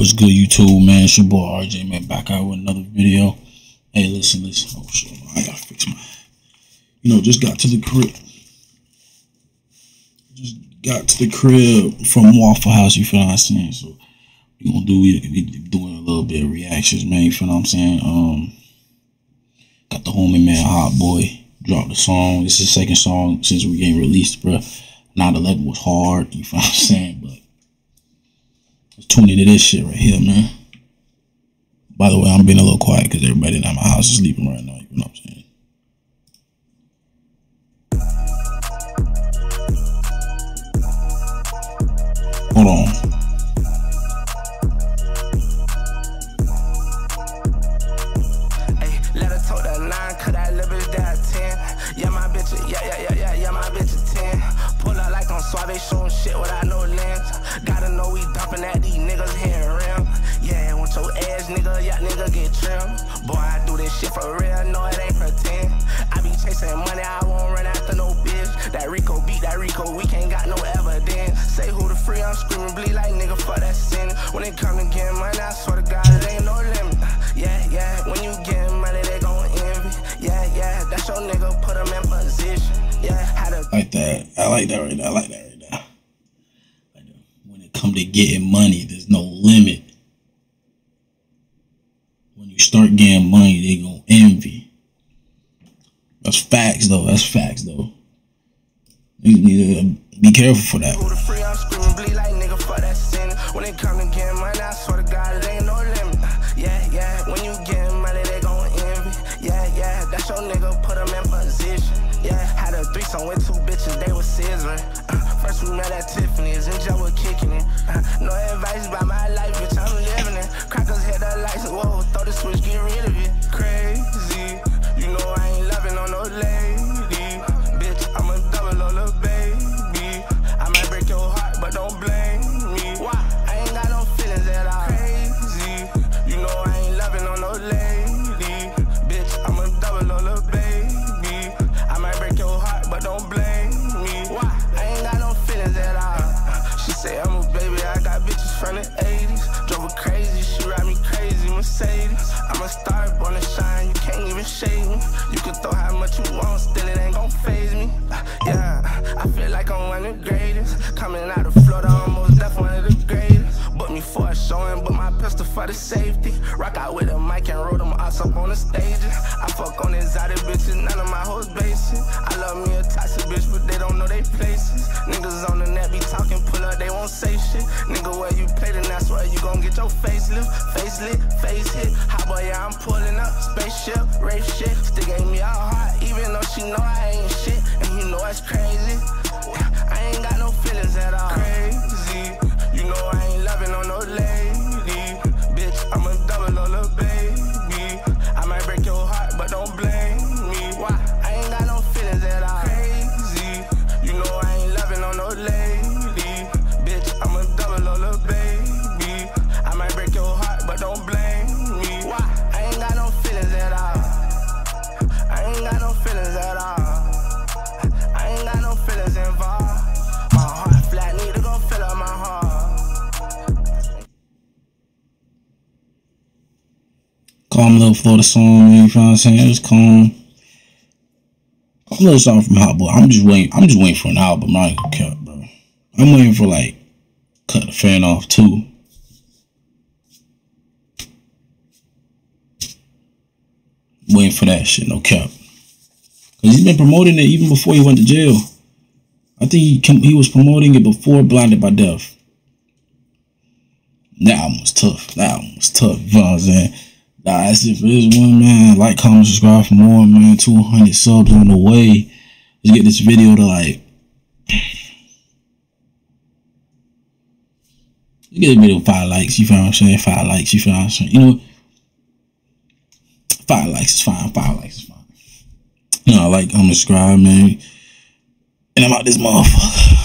What's good, YouTube, man? It's your boy RJ, man, back out with another video. Hey, listen. Oh, shit, I gotta fix my... just got to the crib. From Waffle House, you feel what I'm saying? So, we doing a little bit of reactions, man, you feel what I'm saying? Got the homie, man, Hot Boy, dropped the song. This is the second song since we getting released, bro. 9/11 was hard, you feel what I'm saying? But let's tune into this shit right here, man. By the way, I'm being a little quiet because everybody in my house is sleeping right now, you know what I'm saying? Hold on. Hey, let her talk that 9, cut that little bitch down 10. Yeah, my bitch, yeah, my bitch a 10. Pull up like on Suave, showing shit without no lens. Gotta know we dumping at these niggas here and rim. Yeah, want your ass, nigga, yeah, nigga get trim. Boy, I do this shit for real, no, it ain't pretend. I be chasing money, I won't run after no bitch. That Rico beat, that Rico, we can't got no evidence. Say who the free, I'm screaming, bleed like nigga for that sin. When it come to getting money, I swear to God, it ain't no limit. Yeah, when you getting money, they gon' envy. Yeah, that's your nigga, put them in position. Yeah, had a... I like that right now. When it come to getting money, there's no limit. When you start getting money, they gon' envy. That's facts, though. You need to be careful for that. Who the free, I'm screaming, bleed like nigga for that sin. When it come to getting money, I swear to God, it ain't no limit. Yeah, when you getting money, they gon' envy. Yeah, that's your nigga, put them in position. Yeah, had a threesome with 2 bitches, they was scissoring. First we met at Tiffany's and Joe was kicking it. No advice about my life, bitch, I'm living it. Crackers hit the lights, whoa, throw the switch, get rid of it. Crazy, you know I ain't loving on no lady. Bitch, I'm a double on the baby. I might break your heart, but don't blame me. Why? I ain't got no feelings at all. Crazy, you know I ain't loving on no lady. Bitch, I'm a double on the baby. I might break your heart, but don't blame me. Why? I ain't got no feelings at all. She say I'm a baby, I got bitches from the 80s. Drove her crazy, she ride me crazy, Mercedes. I'm a star born to shine, you can't even shade me. You can throw how much you want, still it ain't gon' faze me. Yeah, I feel like I'm one of the greatest. Coming out of Florida, almost deaf, one of the greatest. Booked me for a showing, but my pistol for the safety. Rock out with a mic and roll them ass up on the stages. I fuck on exotic bitches, none of my hoes basic. I love me a toxic bitch, but they don't know they places. Niggas on the net be talking, pull up, they won't say shit. Nigga, where you play, then that's where you gon' get your facelift. Facelift, face hit. Hot boy, yeah, I'm pulling up. Spaceship, race shit. Still gave me all heart, even though she know I ain't shit. And you know it's crazy. I ain't got no feelings at all. Crazy, you know I ain't loving on no lady. Bitch, I'm a double on the baby. I might break your heart, but don't blame me. Why? I ain't got no feelings at all. Crazy, you know I ain't loving on no lady. Bitch, I'm a double on the baby. I might break your heart, but don't blame me. Why? I ain't got no feelings at all. I ain't got no feelings at all. I ain't got no feelings involved. My heart flat, need to go fill up my heart. Calm little Florida song, you know what I'm saying? It's calm. A little song from Hot Boy. I'm just waiting for an album. I ain't gonna care, bro. I'm waiting for Cut the Fan Off too. Waiting for that shit, no cap. Cause he's been promoting it even before he went to jail. I think he was promoting it before Blinded by Death. That album was tough. You know what I'm saying? Nah, that's it for this one, man. Like, comment, subscribe for more, man. 200 subs on the way. Let's get this video to let's get this video 5 likes, you feel what I'm saying? 5 likes, you feel what I'm saying? You know, 5 likes is fine. 5 likes is fine. Like, comment, subscribe, man. And I'm out this motherfucker.